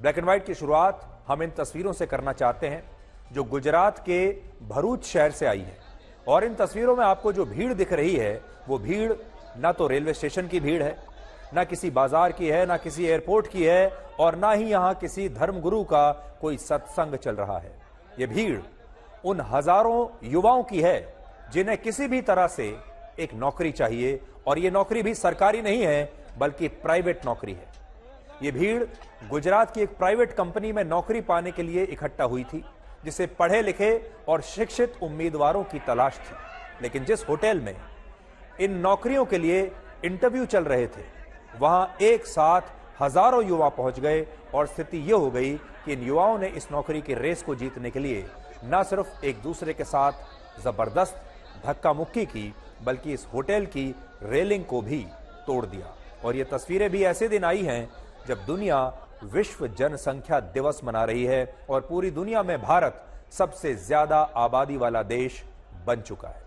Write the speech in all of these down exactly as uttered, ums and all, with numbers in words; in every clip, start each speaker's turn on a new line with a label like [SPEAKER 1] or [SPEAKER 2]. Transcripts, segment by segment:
[SPEAKER 1] Black and white की शुरुआत हम इन तस्वीरों से करना चाहते हैं जो गुजरात के भरूच शहर से आई है। और इन तस्वीरों में आपको जो भीड़ दिख रही है वो भीड़ ना तो रेलवे स्टेशन की भीड़ है, ना किसी बाजार की है, ना किसी एयरपोर्ट की है, और ना ही यहां किसी धर्मगुरु का कोई सत्संग चल रहा है। ये भीड़ उन हजारों युवाओं की है जिन्हें किसी भी तरह से एक नौकरी चाहिए, और ये नौकरी भी सरकारी नहीं है बल्कि प्राइवेट नौकरी है। ये भीड़ गुजरात की एक प्राइवेट कंपनी में नौकरी पाने के लिए इकट्ठा हुई थी, जिसे पढ़े लिखे और शिक्षित उम्मीदवारों की तलाश थी। लेकिन जिस होटल में इन नौकरियों के लिए इंटरव्यू चल रहे थे वहां एक साथ हजारों युवा पहुंच गए, और स्थिति यह हो गई कि इन युवाओं ने इस नौकरी की रेस को जीतने के लिए न सिर्फ एक दूसरे के साथ जबरदस्त धक्का मुक्की की, बल्कि इस होटल की रेलिंग को भी तोड़ दिया। और ये तस्वीरें भी ऐसे दिन आई हैं जब दुनिया विश्व जनसंख्या दिवस मना रही है और पूरी दुनिया में भारत सबसे ज्यादा आबादी वाला देश बन चुका है।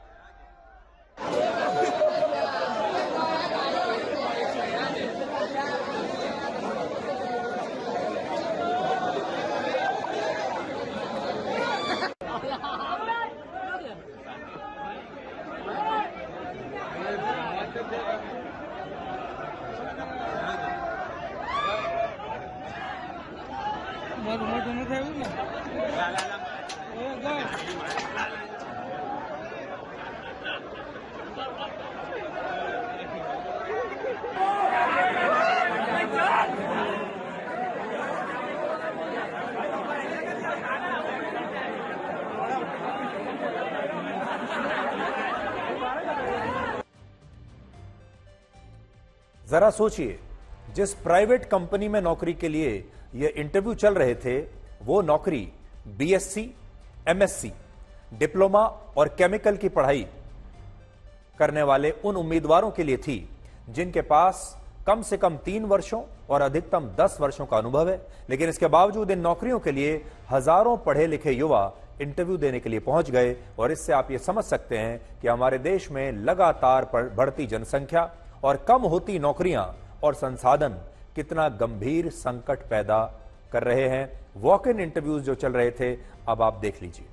[SPEAKER 1] जरा सोचिए, जिस प्राइवेट कंपनी में नौकरी के लिए ये इंटरव्यू चल रहे थे वो नौकरी बीएससी, एमएससी, डिप्लोमा और केमिकल की पढ़ाई करने वाले उन उम्मीदवारों के लिए थी जिनके पास कम से कम तीन वर्षों और अधिकतम दस वर्षों का अनुभव है। लेकिन इसके बावजूद इन नौकरियों के लिए हजारों पढ़े लिखे युवा इंटरव्यू देने के लिए पहुंच गए। और इससे आप ये समझ सकते हैं कि हमारे देश में लगातार बढ़ती जनसंख्या और कम होती नौकरियां और संसाधन कितना गंभीर संकट पैदा कर रहे हैं। वॉक इन इंटरव्यूज जो चल रहे थे, अब आप देख लीजिए।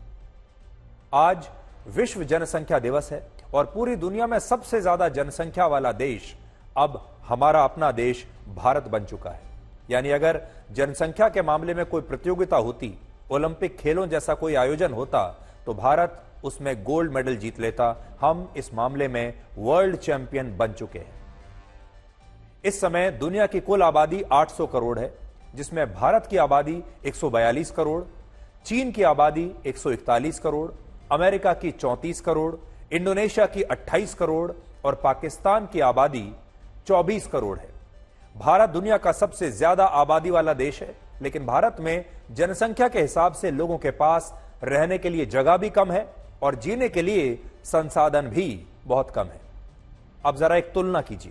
[SPEAKER 1] आज विश्व जनसंख्या दिवस है और पूरी दुनिया में सबसे ज्यादा जनसंख्या वाला देश अब हमारा अपना देश भारत बन चुका है। यानी अगर जनसंख्या के मामले में कोई प्रतियोगिता होती, ओलंपिक खेलों जैसा कोई आयोजन होता, तो भारत उसमें गोल्ड मेडल जीत लेता। हम इस मामले में वर्ल्ड चैंपियन बन चुके हैं। इस समय दुनिया की कुल आबादी आठ सौ करोड़ है, जिसमें भारत की आबादी एक सौ बयालीस करोड़, चीन की आबादी एक सौ इकतालीस करोड़, अमेरिका की चौंतीस करोड़, इंडोनेशिया की अट्ठाईस करोड़ और पाकिस्तान की आबादी चौबीस करोड़ है। भारत दुनिया का सबसे ज्यादा आबादी वाला देश है, लेकिन भारत में जनसंख्या के हिसाब से लोगों के पास रहने के लिए जगह भी कम है और जीने के लिए संसाधन भी बहुत कम है। अब जरा एक तुलना कीजिए।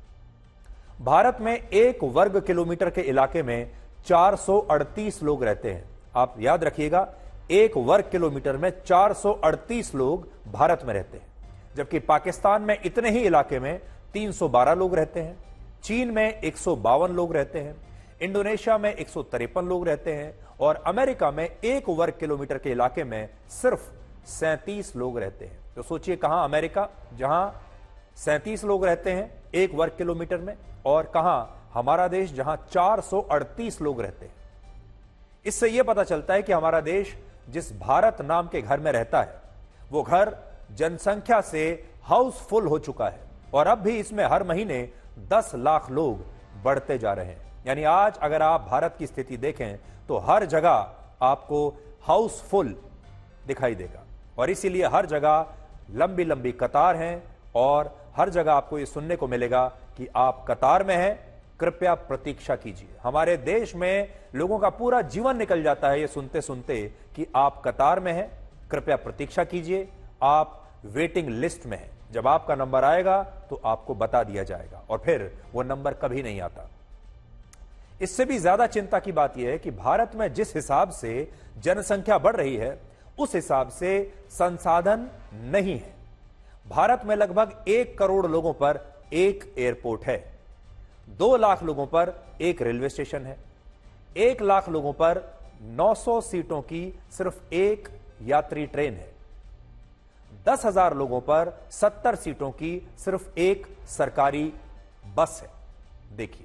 [SPEAKER 1] भारत में एक वर्ग किलोमीटर के इलाके में चार सौ अड़तीस लोग रहते हैं। आप याद रखिएगा, एक वर्ग किलोमीटर में चार सौ अड़तीस लोग भारत में रहते हैं, जबकि पाकिस्तान में इतने ही इलाके में तीन सौ बारह लोग रहते हैं, चीन में एक सौ बावन लोग रहते हैं, इंडोनेशिया में एक सौ तिरपन लोग रहते हैं और अमेरिका में एक वर्ग किलोमीटर के इलाके में सिर्फ सैंतीस लोग रहते हैं। तो सोचिए, कहां अमेरिका जहां सैंतीस लोग रहते हैं एक वर्ग किलोमीटर में, और कहां हमारा देश जहां चार सौ अड़तीस लोग रहते हैं। इससे यह पता चलता है कि हमारा देश जिस भारत नाम के घर में रहता है वो घर जनसंख्या से हाउसफुल हो चुका है और अब भी इसमें हर महीने दस लाख लोग बढ़ते जा रहे हैं। यानी आज अगर आप भारत की स्थिति देखें तो हर जगह आपको हाउसफुल दिखाई देगा और इसीलिए हर जगह लंबी लंबी कतार हैं और हर जगह आपको यह सुनने को मिलेगा कि आप कतार में हैं, कृपया प्रतीक्षा कीजिए। हमारे देश में लोगों का पूरा जीवन निकल जाता है ये सुनते सुनते कि आप कतार में हैं, कृपया प्रतीक्षा कीजिए, आप वेटिंग लिस्ट में हैं। जब आपका नंबर आएगा तो आपको बता दिया जाएगा और फिर वो नंबर कभी नहीं आता। इससे भी ज्यादा चिंता की बात यह है कि भारत में जिस हिसाब से जनसंख्या बढ़ रही है उस हिसाब से संसाधन नहीं है। भारत में लगभग एक करोड़ लोगों पर एक एयरपोर्ट है, दो लाख लोगों पर एक रेलवे स्टेशन है, एक लाख लोगों पर नौ सौ सीटों की सिर्फ एक यात्री ट्रेन है। दस हजार लोगों पर सत्तर सीटों की सिर्फ एक सरकारी बस है। देखिए,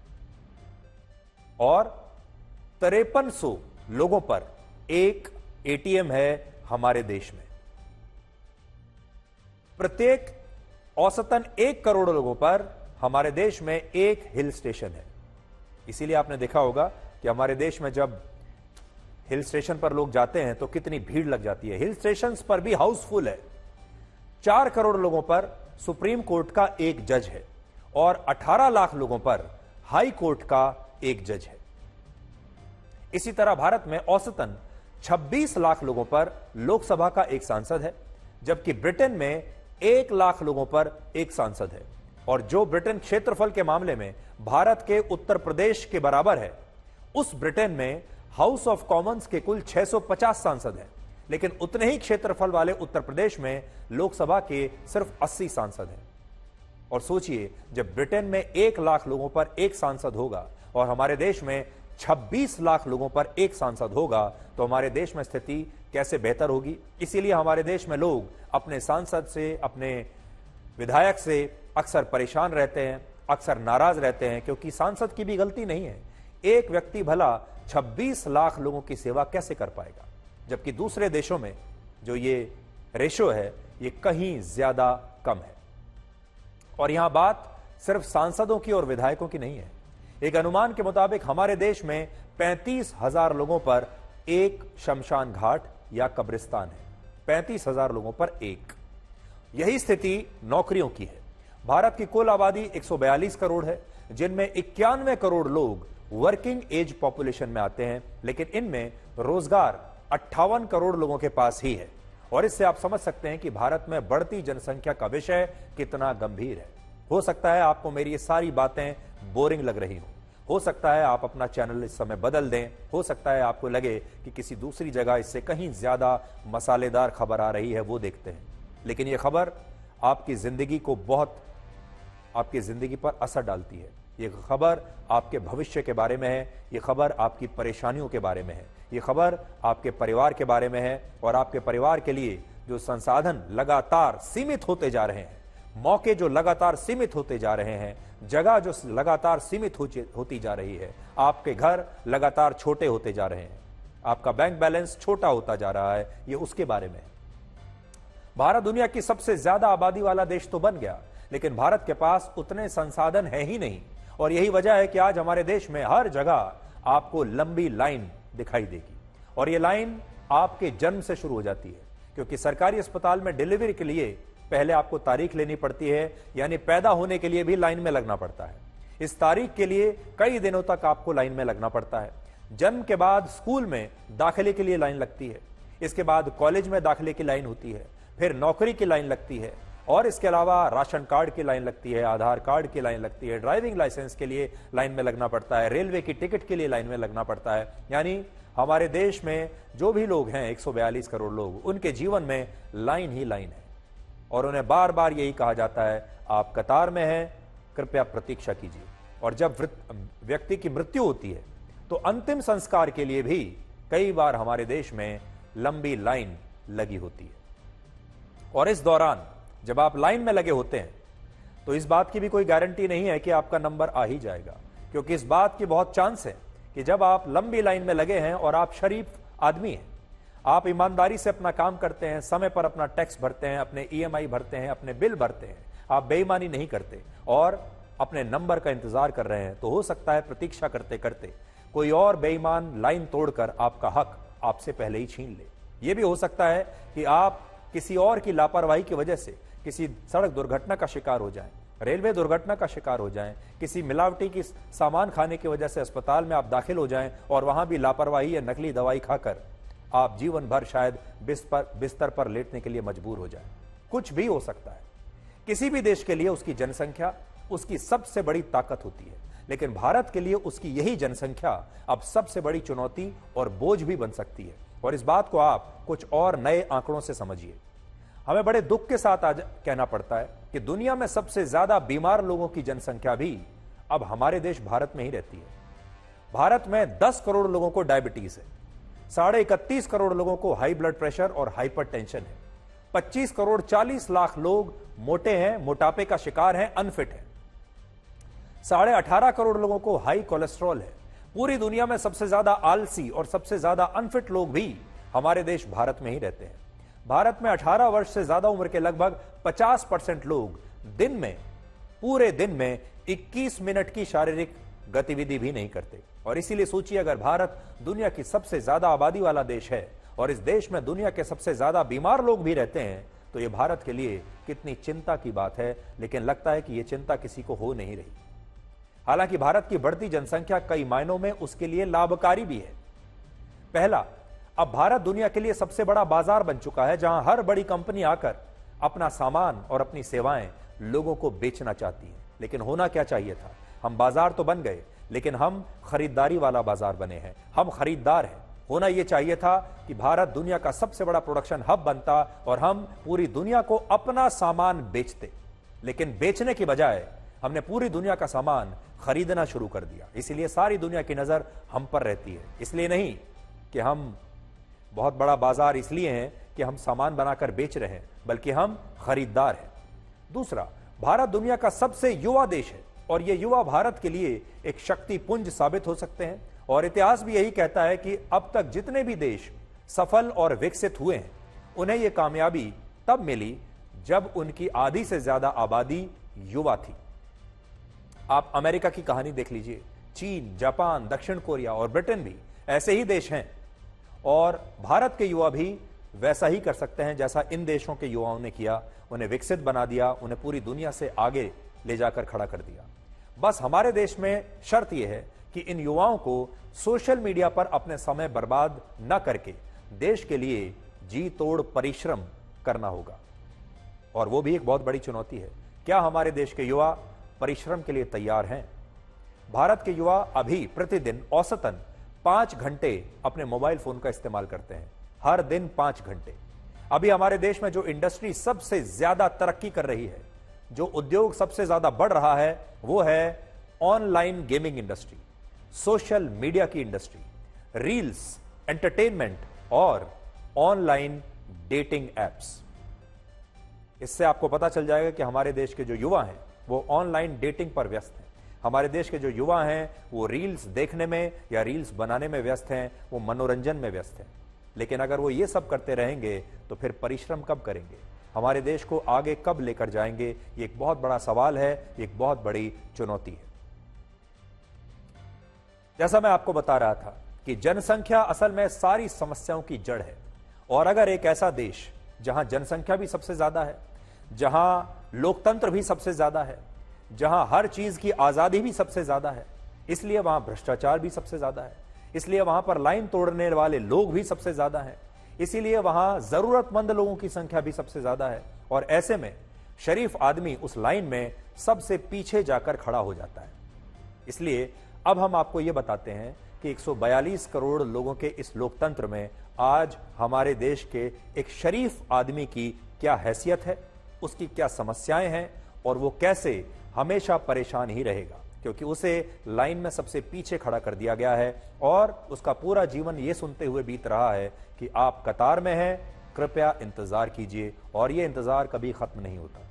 [SPEAKER 1] और तिरपन सौ लोगों पर एक एटीएम है हमारे देश में। प्रत्येक औसतन एक करोड़ लोगों पर हमारे देश में एक हिल स्टेशन है। इसीलिए आपने देखा होगा कि हमारे देश में जब हिल स्टेशन पर लोग जाते हैं तो कितनी भीड़ लग जाती है। हिल स्टेशंस पर भी हाउसफुल है। चार करोड़ लोगों पर सुप्रीम कोर्ट का एक जज है और अठारह लाख लोगों पर हाई कोर्ट का एक जज है। इसी तरह भारत में औसतन छब्बीस लाख लोगों पर लोकसभा का एक सांसद है, जबकि ब्रिटेन में एक लाख लोगों पर एक सांसद है। और जो ब्रिटेन क्षेत्रफल के मामले में भारत के उत्तर प्रदेश के बराबर है, उस ब्रिटेन में हाउस ऑफ कॉमन्स के कुल छह सौ पचास सांसद हैं, लेकिन उतने ही क्षेत्रफल वाले उत्तर प्रदेश में लोकसभा के सिर्फ अस्सी सांसद हैं। और सोचिए, जब ब्रिटेन में एक लाख लोगों पर एक सांसद होगा और हमारे देश में छब्बीस लाख लोगों पर एक सांसद होगा, तो हमारे देश में स्थिति कैसे बेहतर होगी। इसीलिए हमारे देश में लोग अपने सांसद से, अपने विधायक से अक्सर परेशान रहते हैं, अक्सर नाराज रहते हैं, क्योंकि सांसद की भी गलती नहीं है। एक व्यक्ति भला छब्बीस लाख लोगों की सेवा कैसे कर पाएगा, जबकि दूसरे देशों में जो ये रेशो है ये कहीं ज्यादा कम है। और यहां बात सिर्फ सांसदों की और विधायकों की नहीं है। एक अनुमान के मुताबिक हमारे देश में पैंतीस हजार लोगों पर एक शमशान घाट या कब्रिस्तान है। पैंतीस हजार लोगों पर एक। यही स्थिति नौकरियों की है। भारत की कुल आबादी एक सौ बयालीस करोड़ है, जिनमें इक्यानवे करोड़ लोग वर्किंग एज पॉपुलेशन में आते हैं, लेकिन इनमें रोजगार अट्ठावन करोड़ लोगों के पास ही है। और इससे आप समझ सकते हैं कि भारत में बढ़ती जनसंख्या का विषय कितना गंभीर है। हो सकता है आपको मेरी ये सारी बातें बोरिंग लग रही हो हो सकता है आप अपना चैनल इस समय बदल दें। हो सकता है आपको लगे कि किसी दूसरी जगह इससे कहीं ज्यादा मसालेदार खबर आ रही है, वो देखते हैं। लेकिन यह खबर आपकी जिंदगी को बहुत आपकी जिंदगी पर असर डालती है। ये खबर आपके भविष्य के बारे में है। ये खबर आपकी परेशानियों के बारे में है। ये खबर आपके परिवार के बारे में है। और आपके परिवार के लिए जो संसाधन लगातार सीमित होते जा रहे हैं, मौके जो लगातार सीमित होते जा रहे हैं, जगह जो लगातार सीमित होती जा रही है, आपके घर लगातार छोटे होते जा रहे हैं, आपका बैंक बैलेंस छोटा होता जा रहा है, ये उसके बारे में है। भारत दुनिया की सबसे ज्यादा आबादी वाला देश तो बन गया, लेकिन भारत के पास उतने संसाधन है ही नहीं। और यही वजह है कि आज हमारे देश में हर जगह आपको लंबी लाइन दिखाई देगी। और ये लाइन आपके जन्म से शुरू हो जाती है, क्योंकि सरकारी अस्पताल में डिलीवरी के लिए पहले आपको तारीख लेनी पड़ती है, यानी पैदा होने के लिए भी लाइन में लगना पड़ता है। इस तारीख के लिए कई दिनों तक आपको लाइन में लगना पड़ता है। जन्म के बाद स्कूल में दाखिले के लिए लाइन लगती है, इसके बाद कॉलेज में दाखिले की लाइन होती है, फिर नौकरी की लाइन लगती है, और इसके अलावा राशन कार्ड की लाइन लगती है, आधार कार्ड की लाइन लगती है, ड्राइविंग लाइसेंस के लिए लाइन में लगना पड़ता है, रेलवे की टिकट के लिए लाइन में लगना पड़ता है। यानी हमारे देश में जो भी लोग हैं, एक सौ बयालीस करोड़ लोग, उनके जीवन में लाइन ही लाइन है। और उन्हें बार बार यही कहा जाता है, आप कतार में हैं, कृपया प्रतीक्षा कीजिए। और जब व्यक्ति की मृत्यु होती है तो अंतिम संस्कार के लिए भी कई बार हमारे देश में लंबी लाइन लगी होती है। और इस दौरान जब आप लाइन में लगे होते हैं तो इस बात की भी कोई गारंटी नहीं है कि आपका नंबर आ ही जाएगा, क्योंकि इस बात की बहुत चांस है कि जब आप लंबी लाइन में लगे हैं और आप शरीफ आदमी हैं, आप ईमानदारी से अपना काम करते हैं, समय पर अपना टैक्स भरते हैं, अपने ईएमआई भरते हैं, अपने बिल भरते हैं, आप बेईमानी नहीं करते और अपने नंबर का इंतजार कर रहे हैं, तो हो सकता है प्रतीक्षा करते करते कोई और बेईमान लाइन तोड़कर आपका हक आपसे पहले ही छीन ले। यह भी हो सकता है कि आप किसी और की लापरवाही की वजह से किसी सड़क दुर्घटना का शिकार हो जाएं, रेलवे दुर्घटना का शिकार हो जाएं, किसी मिलावटी की सामान खाने की वजह से अस्पताल में आप दाखिल हो जाएं और वहां भी लापरवाही या नकली दवाई खाकर आप जीवन भर शायद बिस्तर बिस्तर पर लेटने के लिए मजबूर हो जाएं। कुछ भी हो सकता है। किसी भी देश के लिए उसकी जनसंख्या उसकी सबसे बड़ी ताकत होती है, लेकिन भारत के लिए उसकी यही जनसंख्या अब सबसे बड़ी चुनौती और बोझ भी बन सकती है। और इस बात को आप कुछ और नए आंकड़ों से समझिए। हमें बड़े दुख के साथ आज कहना पड़ता है कि दुनिया में सबसे ज्यादा बीमार लोगों की जनसंख्या भी अब हमारे देश भारत में ही रहती है। भारत में दस करोड़ लोगों को डायबिटीज है, साढ़े इकतीस करोड़ लोगों को हाई ब्लड प्रेशर और हाइपरटेंशन है, पच्चीस करोड़ चालीस लाख लोग मोटे हैं, मोटापे का शिकार हैं, अनफिट हैं, साढ़े अठारह करोड़ लोगों को हाई कोलेस्ट्रॉल है। पूरी दुनिया में सबसे ज्यादा आलसी और सबसे ज्यादा अनफिट लोग भी हमारे देश भारत में ही रहते हैं। भारत में अठारह वर्ष से ज्यादा उम्र के लगभग पचास परसेंट लोग दिन में, पूरे दिन में इक्कीस मिनट की शारीरिक गतिविधि भी नहीं करते। और इसीलिए सोचिए, अगर भारत दुनिया की सबसे ज्यादा आबादी वाला देश है और इस देश में दुनिया के सबसे ज्यादा बीमार लोग भी रहते हैं, तो यह भारत के लिए कितनी चिंता की बात है। लेकिन लगता है कि यह चिंता किसी को हो नहीं रही। हालांकि भारत की बढ़ती जनसंख्या कई मायनों में उसके लिए लाभकारी भी है। पहला, अब भारत दुनिया के लिए सबसे बड़ा बाजार बन चुका है, जहां हर बड़ी कंपनी आकर अपना सामान और अपनी सेवाएं लोगों को बेचना चाहती है। लेकिन होना क्या चाहिए था? हम बाजार तो बन गए, लेकिन हम खरीदारी वाला बाजार बने हैं। हम खरीदार हैं। होना यह चाहिए था कि भारत दुनिया का सबसे बड़ा प्रोडक्शन हब बनता और हम पूरी दुनिया को अपना सामान बेचते। लेकिन बेचने की बजाय हमने पूरी दुनिया का सामान खरीदना शुरू कर दिया। इसलिए सारी दुनिया की नजर हम पर रहती है। इसलिए नहीं कि हम बहुत बड़ा बाजार इसलिए हैं कि हम सामान बनाकर बेच रहे हैं, बल्कि हम खरीदार हैं। दूसरा, भारत दुनिया का सबसे युवा देश है और ये युवा भारत के लिए एक शक्ति पुंज साबित हो सकते हैं। और इतिहास भी यही कहता है कि अब तक जितने भी देश सफल और विकसित हुए हैं, उन्हें यह कामयाबी तब मिली जब उनकी आधी से ज्यादा आबादी युवा थी। आप अमेरिका की कहानी देख लीजिए। चीन, जापान, दक्षिण कोरिया और ब्रिटेन भी ऐसे ही देश हैं। और भारत के युवा भी वैसा ही कर सकते हैं जैसा इन देशों के युवाओं ने किया। उन्हें विकसित बना दिया, उन्हें पूरी दुनिया से आगे ले जाकर खड़ा कर दिया। बस हमारे देश में शर्त यह है कि इन युवाओं को सोशल मीडिया पर अपने समय बर्बाद न करके देश के लिए जी तोड़ परिश्रम करना होगा। और वो भी एक बहुत बड़ी चुनौती है। क्या हमारे देश के युवा परिश्रम के लिए तैयार हैं? भारत के युवा अभी प्रतिदिन औसतन पांच घंटे अपने मोबाइल फोन का इस्तेमाल करते हैं, हर दिन पांच घंटे। अभी हमारे देश में जो इंडस्ट्री सबसे ज्यादा तरक्की कर रही है, जो उद्योग सबसे ज्यादा बढ़ रहा है, वो है online gaming industry, social media की इंडस्ट्री, रील्स, एंटरटेनमेंट और ऑनलाइन डेटिंग एप्स। इससे आपको पता चल जाएगा कि हमारे देश के जो युवा हैं वो ऑनलाइन डेटिंग पर व्यस्त हैं। हमारे देश के जो युवा हैं वो रील्स देखने में या रील्स बनाने में व्यस्त हैं, वो मनोरंजन में व्यस्त हैं। लेकिन अगर वो ये सब करते रहेंगे तो फिर परिश्रम कब करेंगे? हमारे देश को आगे कब लेकर जाएंगे? ये एक बहुत बड़ा सवाल है, एक बहुत बड़ी चुनौती है। जैसा मैं आपको बता रहा था कि जनसंख्या असल में सारी समस्याओं की जड़ है। और अगर एक ऐसा देश जहां जनसंख्या भी सबसे ज्यादा है, जहां लोकतंत्र भी सबसे ज्यादा है, जहां हर चीज की आजादी भी सबसे ज्यादा है, इसलिए वहां भ्रष्टाचार भी सबसे ज्यादा है, इसलिए वहां पर लाइन तोड़ने वाले लोग भी सबसे ज्यादा हैं, इसीलिए वहां जरूरतमंद लोगों की संख्या भी सबसे ज्यादा है। और ऐसे में शरीफ आदमी उस लाइन में सबसे पीछे जाकर खड़ा हो जाता है। इसलिए अब हम आपको यह बताते हैं कि एक सौ बयालीस करोड़ लोगों के इस लोकतंत्र में आज हमारे देश के एक शरीफ आदमी की क्या हैसियत है, उसकी क्या समस्याएं हैं और वो कैसे हमेशा परेशान ही रहेगा, क्योंकि उसे लाइन में सबसे पीछे खड़ा कर दिया गया है और उसका पूरा जीवन ये सुनते हुए बीत रहा है कि आप कतार में हैं, कृपया इंतजार कीजिए। और ये इंतजार कभी खत्म नहीं होता।